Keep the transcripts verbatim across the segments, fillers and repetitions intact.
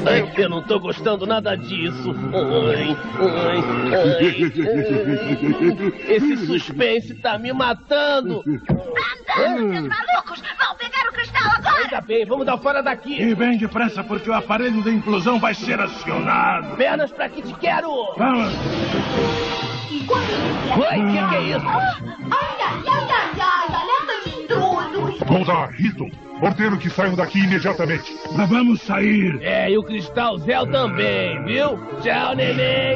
Ai, eu não tô gostando nada disso. Ai, ai, ai, ai. Esse suspense tá me matando. Anda, seus malucos! Vão pegar o cristal agora! Ainda bem, vamos dar fora daqui. E bem depressa, porque o aparelho da implosão vai ser acionado. Pernas pra que te quero. Vamos. Oi, o que, que é isso? Ai, ai, ai, ai, ai, alerta de intrusos! Voltar, Rito. Ordeno que saiam daqui imediatamente. Mas vamos sair. É, e o Cristal Zell também, viu? Tchau, neném.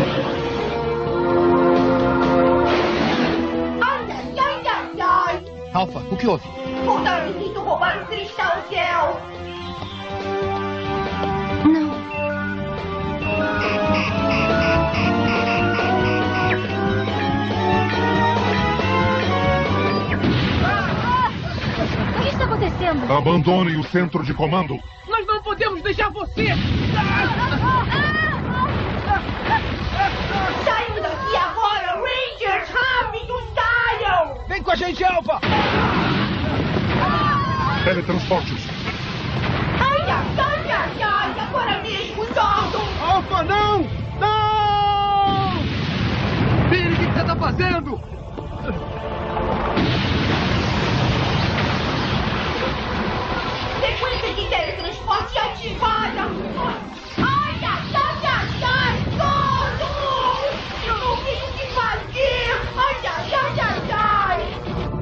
Ai, ai, ai, ai, ai! Alpha, o que houve? Voltaram e tentam roubar o cristal Zell! Não. O que está acontecendo? Abandonem o centro de comando. Nós não podemos deixar você. Saiam daqui agora, Rangers! Rápido, saiam! Vem com a gente, Alpha! Teletransportes. Ai, ai, ai, ai, ai! Agora mesmo, Zordon! Alpha, não! Não! Billy, o que você está fazendo? Sequência de teletransporte ativada! Ai, ai, ai, ai, ai! Zordon! Eu não sei o que fazer! Ai, ai, ai, ai, ai!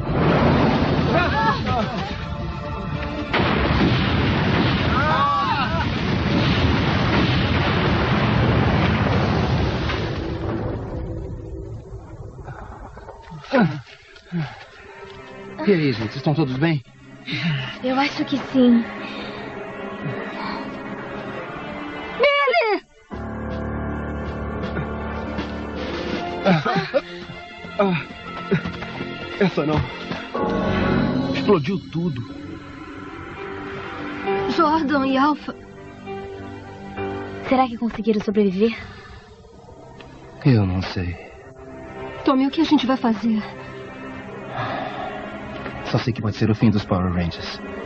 E aí, gente, estão todos bem? Eu acho que sim. Billy! Ah, ah, essa não. Explodiu tudo. Jordan e Alpha. Será que conseguiram sobreviver? Eu não sei. Tommy, o que a gente vai fazer? Só sei que pode ser o fim dos Power Rangers.